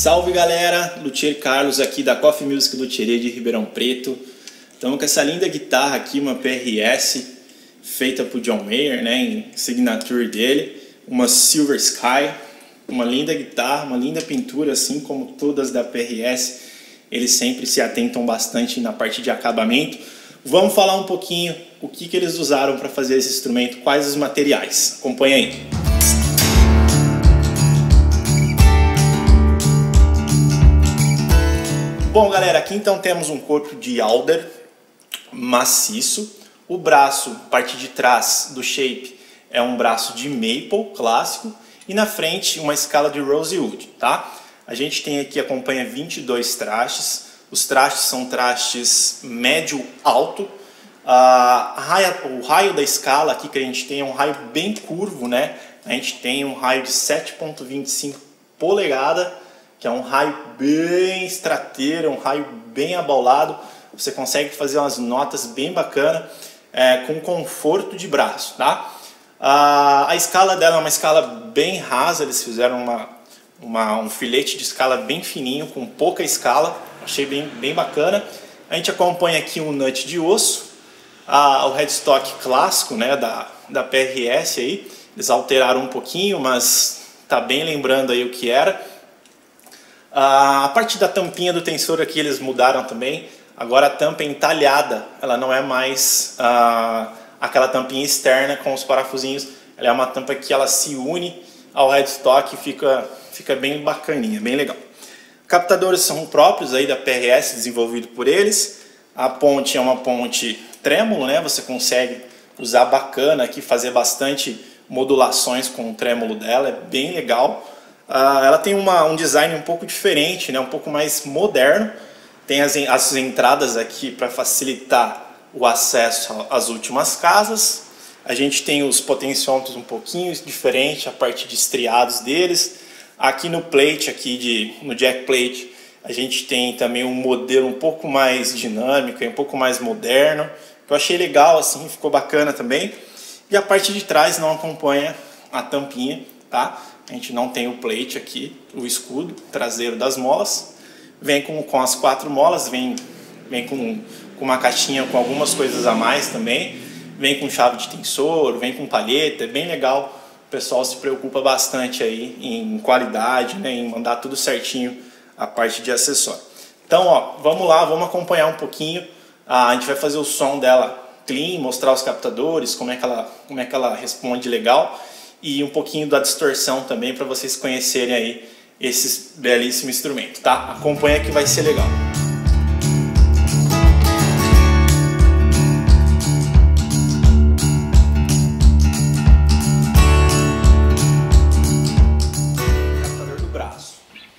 Salve galera, Luthier Carlos aqui da Coffee Music Luthieria de Ribeirão Preto. Estamos com essa linda guitarra aqui, uma PRS feita por John Mayer, né, em signature dele, uma Silver Sky, uma linda guitarra, uma linda pintura, assim como todas da PRS. Eles sempre se atentam bastante na parte de acabamento. Vamos falar um pouquinho o que eles usaram para fazer esse instrumento, quais os materiais. Acompanha aí. Bom galera, aqui então temos um corpo de alder maciço. O braço, parte de trás do shape, é um braço de maple clássico. E na frente uma escala de rosewood, tá? A gente tem aqui, acompanha 22 trastes. Os trastes são trastes médio-alto. O raio da escala aqui que a gente tem é um raio bem curvo, né? A gente tem um raio de 7,25 polegada, que é um raio bem estrateiro, um raio bem abaulado. Você consegue fazer umas notas bem bacanas, com conforto de braço, tá? A escala dela é uma escala bem rasa, eles fizeram um filete de escala bem fininho, com pouca escala, achei bem bacana. A gente acompanha aqui um nut de osso, o headstock clássico, né, da PRS aí. Eles alteraram um pouquinho, mas tá bem lembrando aí o que era. A parte da tampinha do tensor aqui eles mudaram também. Agora a tampa é entalhada, ela não é mais aquela tampinha externa com os parafusinhos. Ela é uma tampa que ela se une ao headstock e fica bem bacaninha, bem legal. Captadores são próprios aí da PRS, desenvolvido por eles. A ponte é uma ponte trêmulo, né? Você consegue usar bacana aqui, fazer bastante modulações com o trêmulo dela, é bem legal. Ela tem um design um pouco diferente, né? Um pouco mais moderno. Tem as entradas aqui para facilitar o acesso às últimas casas. A gente tem os potenciômetros um pouquinho diferente, a parte de estriados deles. Aqui no plate, no jack plate, a gente tem também um modelo um pouco mais dinâmico, um pouco mais moderno, que eu achei legal, assim, ficou bacana também. E a parte de trás não acompanha a tampinha, tá? A gente não tem o plate aqui, o escudo traseiro das molas. Vem com as 4 molas, vem com uma caixinha com algumas coisas a mais também. Vem com chave de tensor, vem com palheta, é bem legal. O pessoal se preocupa bastante aí em qualidade, né, em mandar tudo certinho a parte de acessório. Então, ó, vamos lá, vamos acompanhar um pouquinho. A gente vai fazer o som dela clean, mostrar os captadores, como é que ela responde legal. E um pouquinho da distorção também, para vocês conhecerem aí esse belíssimo instrumento, tá? Acompanha que vai ser legal. Captador do braço.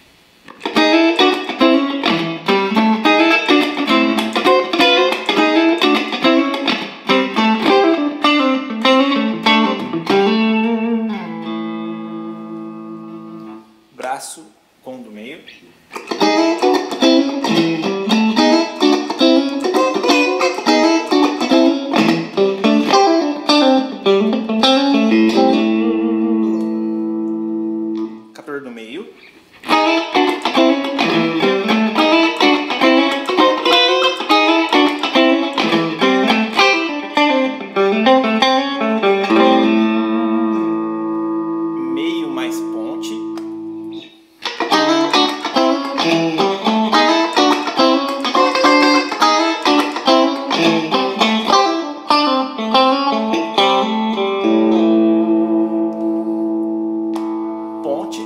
Braço com do meio. Captador do meio. Meio mais ponte. Ponte.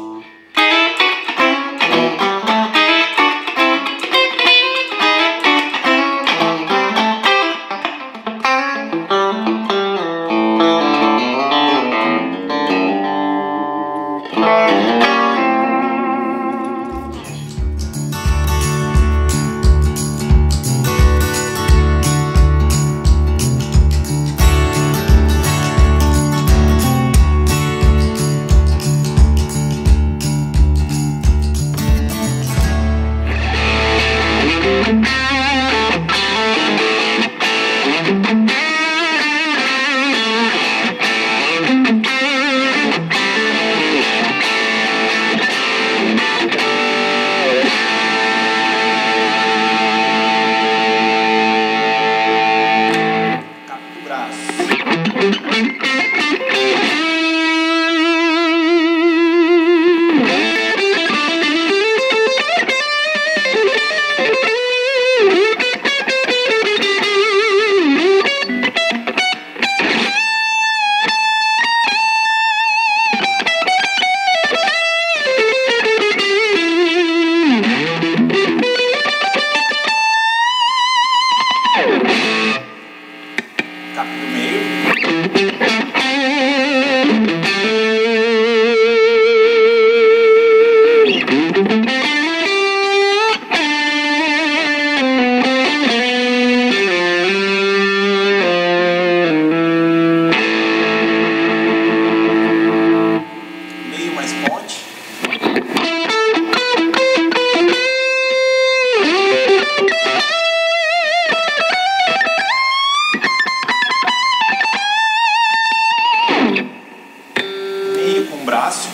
abraço!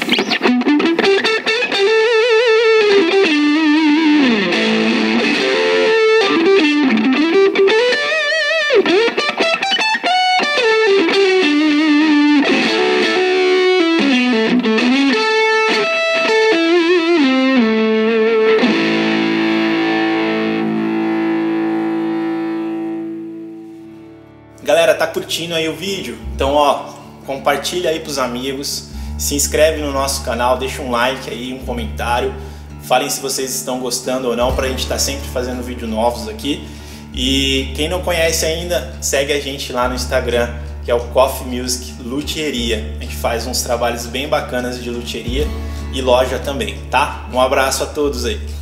Galera, tá curtindo aí o vídeo? Então, ó, compartilha aí pros amigos, se inscreve no nosso canal, deixa um like aí, um comentário, falem se vocês estão gostando ou não, pra gente estar sempre fazendo vídeos novos aqui. E quem não conhece ainda, segue a gente lá no Instagram, que é o Coffee Music Luthieria. A gente faz uns trabalhos bem bacanas de luthieria e loja também, tá? Um abraço a todos aí!